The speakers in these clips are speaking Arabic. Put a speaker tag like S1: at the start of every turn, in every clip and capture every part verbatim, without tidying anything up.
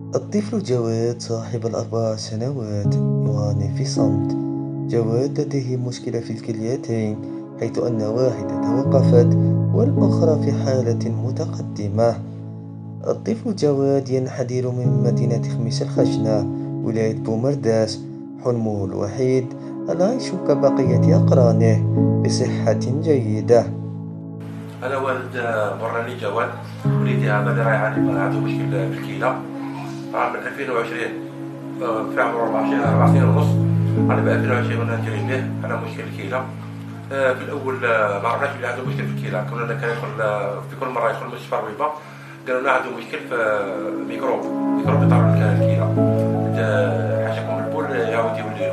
S1: الطفل جواد صاحب الأربع سنوات يعاني في صمت. جواد لديه مشكلة في الكليتين، حيث أن واحدة توقفت والأخرى في حالة متقدمة. الطفل جواد ينحدر من مدينة خميس الخشنة، ولاية بومرداس. حلمه الوحيد العيش كبقية أقرانه بصحة جيدة.
S2: انا والد براني جواد. وليدي هذا اللي راح يعاني من عنده مشكل بالكلى. عام ألفين وعشرين آه، في عمره أربع سنين أربع سنين ونص. انا ب ألفين وعشرين وانا نجري به على مشكل الكلى. آه، في الاول آه، ما عرفناش بلي عنده مشكل في الكلى. كنا كان يدخل آه، في كل مره يدخل مستشفى الربيبه قالوا لنا عنده مشكل في آه، ميكروب ميكروب يطلع الكلى. آه، حاشاكم البول يعاود يولي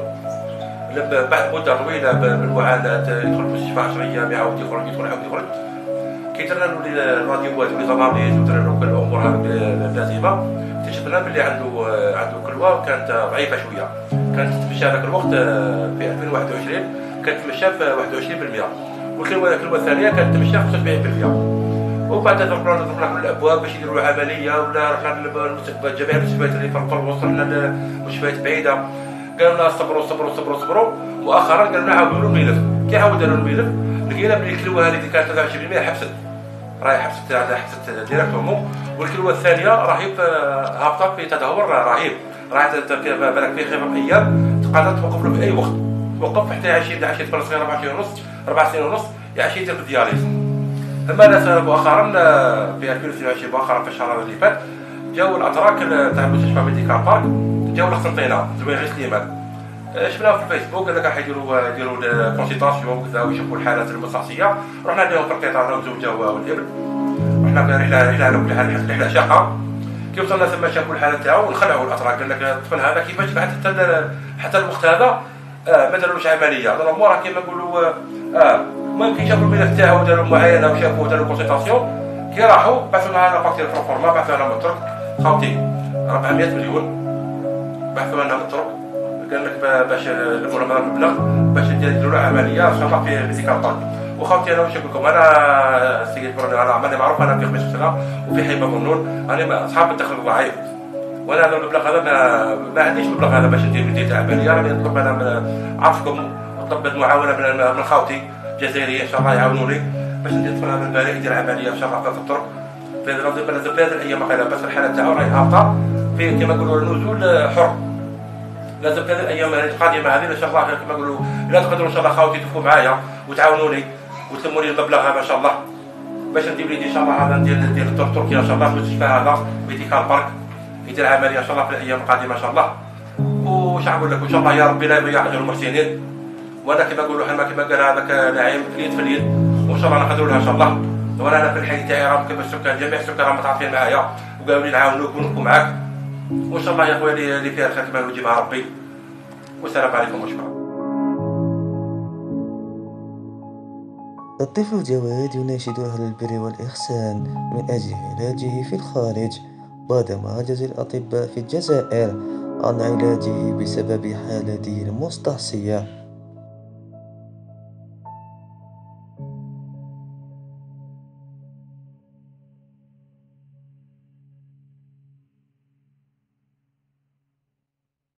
S2: له. بعد مده طويله بالمعاناه يدخل المستشفى عشر ايام يعاود يخرج يدخل يعاود يخرج. كي درنا له الراديوات وليزامابيز ودرنا له كل الامور اللازمه، اكتشفنا بلي عنده عنده كلوه كانت ضعيفه شويه. كانت تتمشى هذاك الوقت في ألفين وواحد وعشرين كانت تمشى في واحد وعشرين بالمئة، والكلوه الكلوه الثانيه كانت تمشى في خمسة وسبعين بالمئة. وبعد ضربنا ضربنا كل الابواب باش يديروا له عمليه، ولا رحنا للمستشفيات جميع المستشفيات اللي في الوسط، رحنا لمستشفيات بعيده. قالوا لنا صبروا صبروا صبروا صبروا. مؤخرا قالوا لنا عاودوا له الملف. كي عاودوا له الملف لقينا بلي الكلوه هذه اللي كانت ثلاثة وعشرين بالمئة حبست، راهي حبست حبست ديريكتومون. والكلوه الثانيه راهي هابطه في تدهور رهيب، راهي بالك في خمس ايام تقدر توقف له في اي وقت. توقف حتى يعيش يعيش يدخل صغير أربع سنين ونص أربع سنين ونص يعيش يدير الدياليز. اما ناس مؤخرا في ألفين واثنين وعشرين مؤخرا في الشهر اللي فات جاوا الاتراك تاع مستشفى ميديكال بارك، جاوا لقسنطينه زوين غير سليمان. شفناهم في الفيسبوك قال لك راح يديروا يديروا كونسيلطاسيون وكذا ويشوفوا الحالات المستعصيه. رحنا لهم في القطار انا وزوجه والابن. رحنا رحله رحله على كل حال رحله شاقه. كي وصلنا ثم شافوا الحاله تاعو ونخلعوا الاتراك. قال لك الطفل هذا كيفاش بعد حتى حتى الوقت هذا آه ما دارولوش عمليه. نورمال كيما نقولوا اه المهم كي شافوا الملف تاعو داروا معاينه وشافوا داروا كونسيلطاسيون. كي راحوا بعثوا لنا فاكتور بروفورما، بعثوا لنا من الترك خاوتي أربعمئة مليون، بعثوا لنا من الترك. قال لك باش نلموا لهم المبلغ باش يديروا له عمليه ان شاء الله في ميديكال بارك. وخاوتي انا واش نقول لكم، انا السيد بروني انا ماني معروف، انا في خميس سنه وفي حيبه ظنون، انا اصحاب الدخل ضعيف. وانا هذا المبلغ هذا ما, ما عنديش المبلغ هذا باش ندير ندير عمليه. راني نطلب انا من عرفكم نطلب المعاونه من من خاوتي جزائريه ان شاء الله يعاونوني باش ندير طفل من بالي يدير عمليه ان شاء الله في الترك في هذه في هذه الايام قليله. بس الحاله تاعو راهي هابطه في كما نقولوا النزول حر. لازم في هذه الايام القادمه هذه ان شاء الله كما نقولوا الا تقدروا ان شاء الله خاوتي تفوا معايا وتعاونوني وتلموا لي المبلغ هذا ان شاء الله باش ندير وليدي ان شاء الله هذا ندير ندير تركيا ان شاء الله في المستشفى هذا ميديكال بارك يدير عمليه ان شاء الله في الايام القادمه ان شاء الله. وش نقول لك ان شاء الله يا ربي لا يضيع اجر المحسنين. وانا كما نقولوا حنا كما قال هذاك نعيم في اليد في اليد وان شاء الله نقدروا لها ان شاء الله. وانا انا في الحي تاعي راه كما السكان جميع السكان راهم متعاطفين معايا وقالوا لي نعاونوك ونكون معاك. وان شاء الله يا خويا اللي فيها الخير كما يجيبها ربي. والسلام عليكم وشكرا.
S1: الطفل جواد يناشد أهل البر والإحسان من أجل علاجه في الخارج، بعدما عجز الأطباء في الجزائر عن علاجه بسبب حالته المستعصية.